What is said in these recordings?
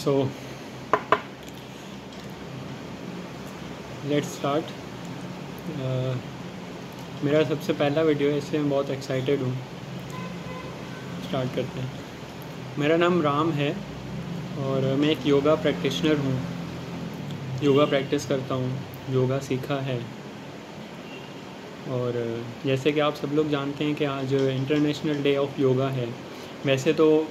So let's start. मेरा सबसे पहला वीडियो है, इसलिए मैं बहुत एक्साइटेड हूँ। स्टार्ट करते हैं। मेरा नाम राम है और मैं एक योगा प्रैक्टिशनर हूँ। योगा प्रैक्टिस करता हूँ, योगा सीखा है। और जैसे कि आप सब लोग जानते हैं कि आज इंटरनेशनल डे ऑफ योगा है। वैसे तो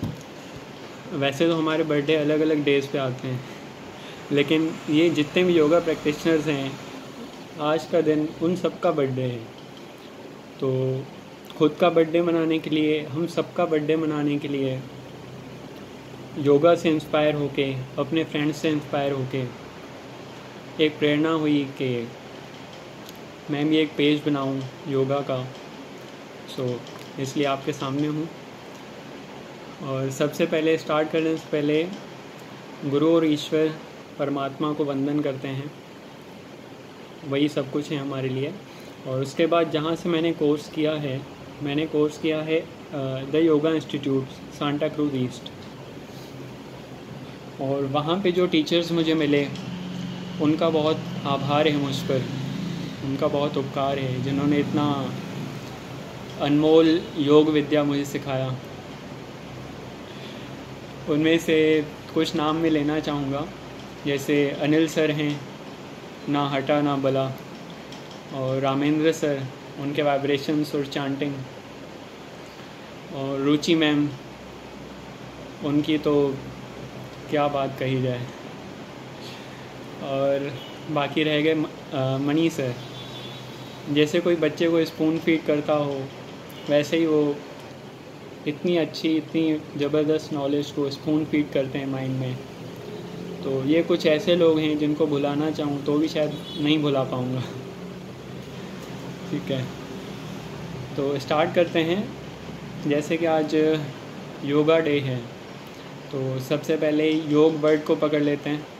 हमारे बर्थडे अलग अलग डेज़ पे आते हैं, लेकिन ये जितने भी योगा प्रैक्टिशनर्स हैं, आज का दिन उन सब का बर्थडे है। तो खुद का बर्थडे मनाने के लिए, हम सबका बर्थडे मनाने के लिए योगा से इंस्पायर होके, अपने फ्रेंड्स से इंस्पायर होके एक प्रेरणा हुई कि मैं भी एक पेज बनाऊं योगा का। इसलिए आपके सामने हूं। और सबसे पहले स्टार्ट करने से पहले गुरु और ईश्वर परमात्मा को वंदन करते हैं। वही सब कुछ है हमारे लिए। और उसके बाद जहाँ से मैंने कोर्स किया है the yoga institute, Santa Cruz East. और वहाँ पे जो टीचर्स मुझे मिले, उनका बहुत आभार है मुझ पर, उनका बहुत उपकार है, जिन्होंने इतना अनमोल योग विद्या मुझे सिखाया। उनमें से कुछ नाम मैं लेना चाहूँगा, जैसे अनिल सर हैं, ना हटा ना बला, और रामेंद्र सर, उनके वाइब्रेशंस और चांटिंग, और रुचि मैम, उनकी तो क्या बात कही जाए। और बाकी रह गए मनी सर। जैसे कोई बच्चे को स्पून फीड करता हो, वैसे ही वो इतनी अच्छी, इतनी ज़बरदस्त नॉलेज को स्पून फीड करते हैं माइंड में। तो ये कुछ ऐसे लोग हैं जिनको भुलाना चाहूँ तो भी शायद नहीं भुला पाऊँगा। ठीक है, तो स्टार्ट करते हैं। जैसे कि आज योगा डे है, तो सबसे पहले योग वर्ड को पकड़ लेते हैं।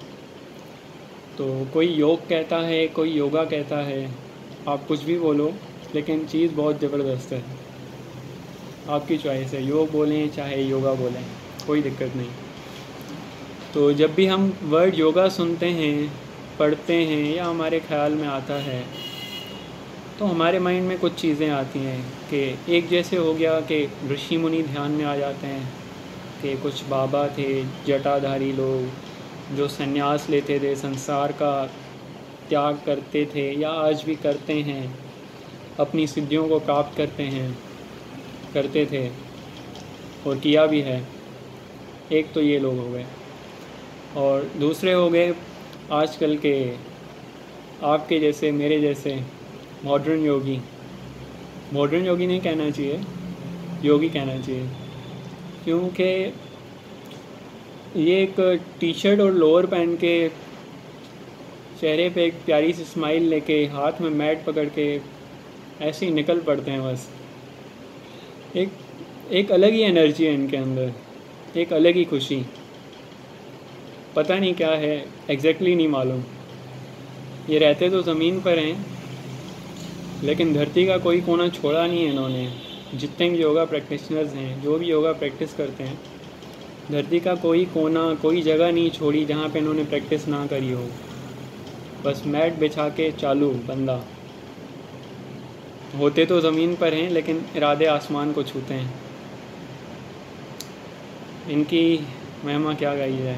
तो कोई योग कहता है, कोई योगा कहता है, आप कुछ भी बोलो, लेकिन चीज़ बहुत ज़बरदस्त है। आपकी चॉइस है, योग बोलें चाहे योगा बोलें, कोई दिक्कत नहीं। तो जब भी हम वर्ड योगा सुनते हैं, पढ़ते हैं, या हमारे ख्याल में आता है, तो हमारे माइंड में कुछ चीज़ें आती हैं कि एक जैसे हो गया कि ऋषि मुनि ध्यान में आ जाते हैं, कि कुछ बाबा थे, जटाधारी लोग जो संन्यास लेते थे, संसार का त्याग करते थे या आज भी करते हैं, अपनी सिद्धियों को प्राप्त करते थे और किया भी है। एक तो ये लोग हो गए, और दूसरे हो गए आजकल के आपके जैसे, मेरे जैसे मॉडर्न योगी। मॉडर्न योगी नहीं कहना चाहिए, योगी कहना चाहिए, क्योंकि ये एक टी शर्ट और लोअर पहन के, चेहरे पे एक प्यारी सी स्माइल लेके, हाथ में मैट पकड़ के ऐसे ही निकल पड़ते हैं बस। एक अलग ही एनर्जी है इनके अंदर, एक अलग ही खुशी। पता नहीं क्या है, एग्जैक्टली नहीं मालूम। ये रहते तो ज़मीन पर हैं, लेकिन धरती का कोई कोना छोड़ा नहीं है इन्होंने। जितने भी योगा प्रैक्टिशनर्स हैं, जो भी योगा प्रैक्टिस करते हैं, धरती का कोई कोना, कोई जगह नहीं छोड़ी जहाँ पे इन्होंने प्रैक्टिस ना करी हो। बस मैट बिछा के चालू बंदा। होते तो ज़मीन पर हैं, लेकिन इरादे आसमान को छूते हैं। इनकी महिमा क्या गाई जाए।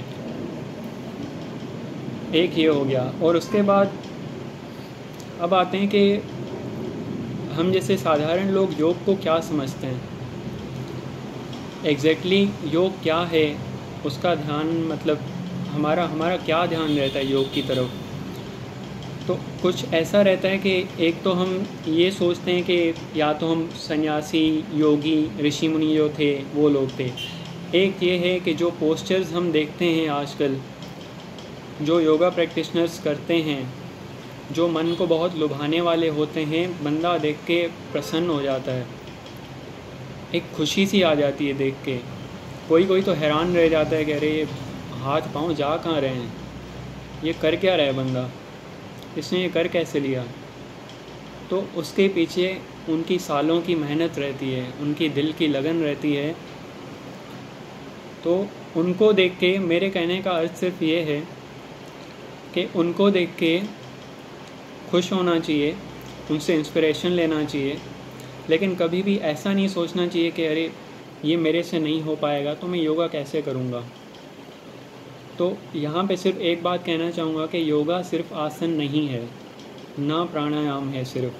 एक ये हो गया। और उसके बाद अब आते हैं कि हम जैसे साधारण लोग योग को क्या समझते हैं, एग्जैक्टली योग क्या है, उसका ध्यान, मतलब हमारा क्या ध्यान रहता है योग की तरफ। तो कुछ ऐसा रहता है कि एक तो हम ये सोचते हैं कि या तो हम सन्यासी, योगी, ऋषि मुनि जो थे वो लोग थे। एक ये है कि जो पोस्चर्स हम देखते हैं आजकल, जो योगा प्रैक्टिशनर्स करते हैं, जो मन को बहुत लुभाने वाले होते हैं, बंदा देख के प्रसन्न हो जाता है, एक खुशी सी आ जाती है देख के। कोई तो हैरान रह जाता है कि अरे हाथ पाँव जा कहाँ रहे हैं, ये कर क्या रहा है बंदा, इसने ये कर कैसे लिया। तो उसके पीछे उनकी सालों की मेहनत रहती है, उनकी दिल की लगन रहती है। तो उनको देख के, मेरे कहने का अर्थ सिर्फ ये है कि उनको देख के खुश होना चाहिए, उनसे इंस्पिरेशन लेना चाहिए, लेकिन कभी भी ऐसा नहीं सोचना चाहिए कि अरे ये मेरे से नहीं हो पाएगा तो मैं योगा कैसे करूँगा। तो यहाँ पे सिर्फ एक बात कहना चाहूँगा कि योगा सिर्फ आसन नहीं है, ना प्राणायाम है सिर्फ।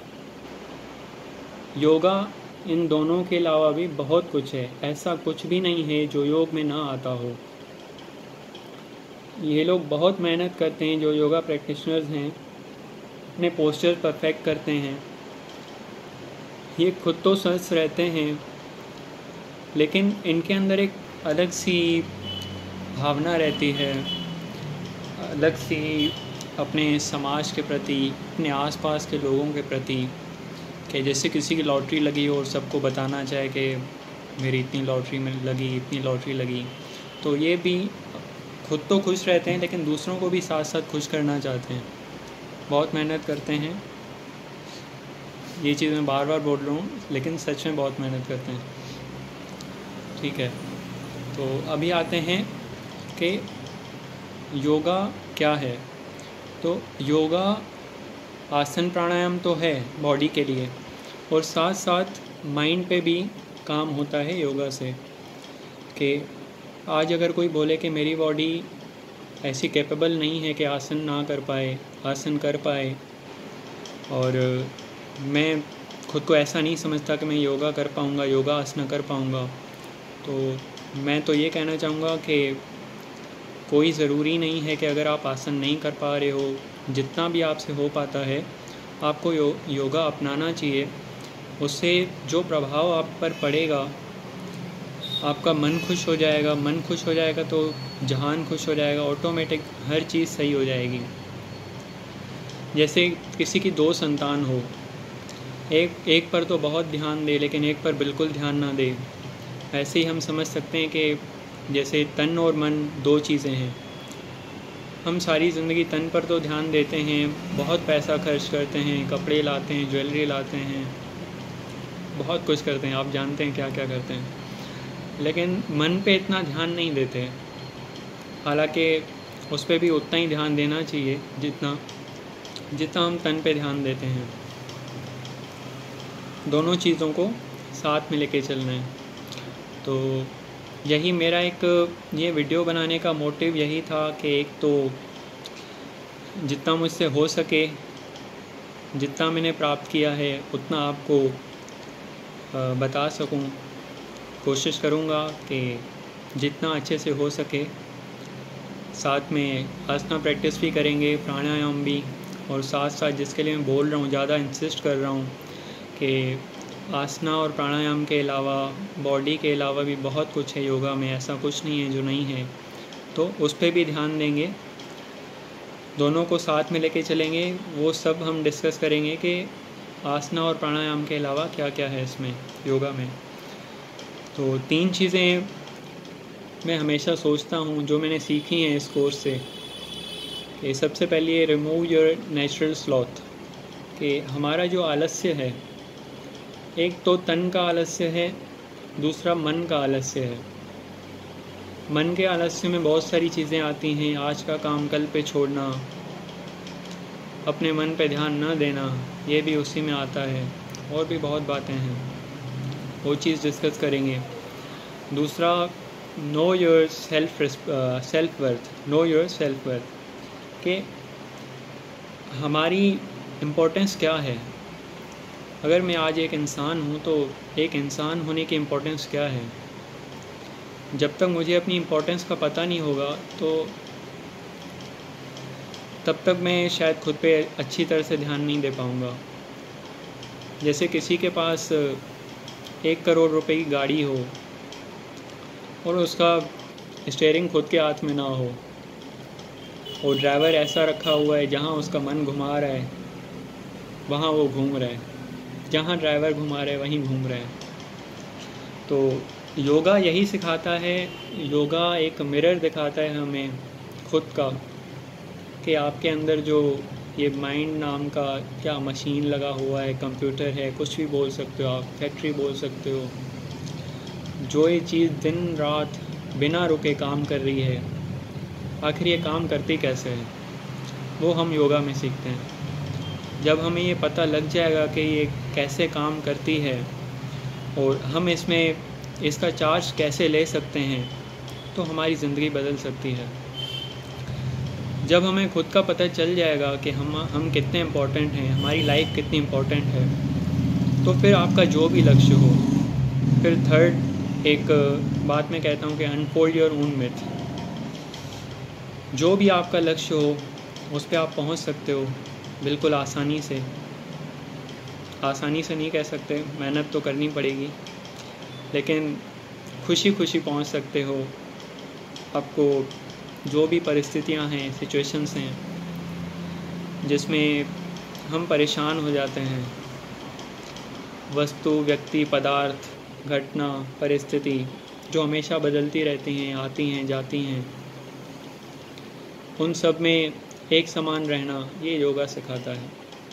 योगा इन दोनों के अलावा भी बहुत कुछ है, ऐसा कुछ भी नहीं है जो योग में ना आता हो। ये लोग बहुत मेहनत करते हैं, जो योगा प्रैक्टिशनर्स हैं, अपने पोस्चर परफेक्ट करते हैं, ये खुद तो स्वस्थ रहते हैं, लेकिन इनके अंदर एक अलग सी भावना रहती है, अलग सी अपने समाज के प्रति, अपने आसपास के लोगों के प्रति, कि जैसे किसी की लॉटरी लगी हो और सबको बताना चाहे कि मेरी इतनी लॉटरी में लगी, इतनी लॉटरी लगी। तो ये भी खुद तो खुश रहते हैं, लेकिन दूसरों को भी साथ साथ खुश करना चाहते हैं, बहुत मेहनत करते हैं। ये चीज़ मैं बार बार बोल रहा हूँ, लेकिन सच में बहुत मेहनत करते हैं। ठीक है, तो अभी आते हैं कि योगा क्या है। तो योगा आसन प्राणायाम तो है बॉडी के लिए, और साथ साथ माइंड पे भी काम होता है योगा से। कि आज अगर कोई बोले कि मेरी बॉडी ऐसी कैपेबल नहीं है कि आसन ना कर पाए, आसन कर पाए, और मैं खुद को ऐसा नहीं समझता कि मैं योगा कर पाऊँगा, योगा आसन कर पाऊँगा, तो मैं तो ये कहना चाहूँगा कि कोई ज़रूरी नहीं है कि अगर आप आसन नहीं कर पा रहे हो, जितना भी आपसे हो पाता है आपको योगा अपनाना चाहिए। उससे जो प्रभाव आप पर पड़ेगा, आपका मन खुश हो जाएगा, मन खुश हो जाएगा तो जहान खुश हो जाएगा, ऑटोमेटिक हर चीज़ सही हो जाएगी। जैसे किसी की 2 संतान हो, एक पर तो बहुत ध्यान दे लेकिन एक पर बिल्कुल ध्यान ना दे, ऐसे ही हम समझ सकते हैं कि जैसे तन और मन 2 चीज़ें हैं। हम सारी ज़िंदगी तन पर तो ध्यान देते हैं, बहुत पैसा खर्च करते हैं, कपड़े लाते हैं, ज्वेलरी लाते हैं, बहुत कुछ करते हैं, आप जानते हैं क्या क्या करते हैं, लेकिन मन पे इतना ध्यान नहीं देते। हालांकि उस पर भी उतना ही ध्यान देना चाहिए जितना हम तन पे ध्यान देते हैं। दोनों चीज़ों को साथ में लेके चलना है। तो यही मेरा एक ये वीडियो बनाने का मोटिव यही था कि एक तो जितना मुझसे हो सके, जितना मैंने प्राप्त किया है उतना आपको बता सकूं। कोशिश करूंगा कि जितना अच्छे से हो सके, साथ में आसना प्रैक्टिस भी करेंगे, प्राणायाम भी, और साथ साथ जिसके लिए मैं बोल रहा हूँ, ज़्यादा इंसिस्ट कर रहा हूँ कि आसना और प्राणायाम के अलावा, बॉडी के अलावा भी बहुत कुछ है योगा में, ऐसा कुछ नहीं है जो नहीं है। तो उस पर भी ध्यान देंगे, दोनों को साथ में लेके चलेंगे। वो सब हम डिस्कस करेंगे कि आसना और प्राणायाम के अलावा क्या क्या है इसमें योगा में। तो 3 चीज़ें मैं हमेशा सोचता हूँ जो मैंने सीखी हैं इस कोर्स से। कि सबसे पहले रिमूव योर नेचुरल स्लॉथ, कि हमारा जो आलस्य है, एक तो तन का आलस्य है, दूसरा मन का आलस्य है। मन के आलस्य में बहुत सारी चीज़ें आती हैं, आज का काम कल पे छोड़ना, अपने मन पे ध्यान न देना, ये भी उसी में आता है, और भी बहुत बातें हैं, वो चीज़ डिस्कस करेंगे। दूसरा, know your self worth, know your self worth, कि हमारी इम्पोर्टेंस क्या है। अगर मैं आज एक इंसान हूँ तो एक इंसान होने की इम्पोर्टेंस क्या है। जब तक मुझे अपनी इम्पोर्टेंस का पता नहीं होगा तो तब तक मैं शायद खुद पे अच्छी तरह से ध्यान नहीं दे पाऊँगा। जैसे किसी के पास 1 करोड़ रुपए की गाड़ी हो और उसका स्टीयरिंग खुद के हाथ में ना हो, और ड्राइवर ऐसा रखा हुआ है जहाँ उसका मन घुमा रहा है वहाँ वो घूम रहा है, जहाँ ड्राइवर घुमा रहा है वहीं घूम रहा है। तो योगा यही सिखाता है, योगा एक मिरर दिखाता है हमें खुद का, कि आपके अंदर जो ये माइंड नाम का क्या मशीन लगा हुआ है, कंप्यूटर है, कुछ भी बोल सकते हो आप, फैक्ट्री बोल सकते हो, जो ये चीज़ दिन रात बिना रुके काम कर रही है, आखिर ये काम करती कैसे है, वो हम योगा में सीखते हैं। जब हमें ये पता लग जाएगा कि ये कैसे काम करती है और हम इसका चार्ज कैसे ले सकते हैं, तो हमारी ज़िंदगी बदल सकती है। जब हमें खुद का पता चल जाएगा कि हम कितने इम्पोर्टेंट हैं, हमारी लाइफ कितनी इम्पोर्टेंट है, तो फिर आपका जो भी लक्ष्य हो, फिर थर्ड एक बात मैं कहता हूँ कि अनफोल्ड योर ओन मिथ। जो भी आपका लक्ष्य हो उस पर आप पहुँच सकते हो बिल्कुल आसानी से नहीं कह सकते, मेहनत तो करनी पड़ेगी, लेकिन खुशी खुशी पहुँच सकते हो। आपको जो भी परिस्थितियां हैं, सिचुएशंस हैं जिसमें हम परेशान हो जाते हैं, वस्तु, व्यक्ति, पदार्थ, घटना, परिस्थिति जो हमेशा बदलती रहती हैं, आती हैं, जाती हैं, उन सब में एक समान रहना ये योगा सिखाता है।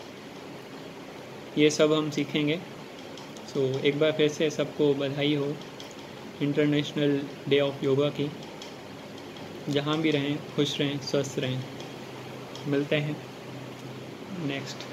ये सब हम सीखेंगे। एक बार फिर से सबको बधाई हो इंटरनेशनल डे ऑफ योगा की। जहाँ भी रहें खुश रहें, स्वस्थ रहें। मिलते हैं नेक्स्ट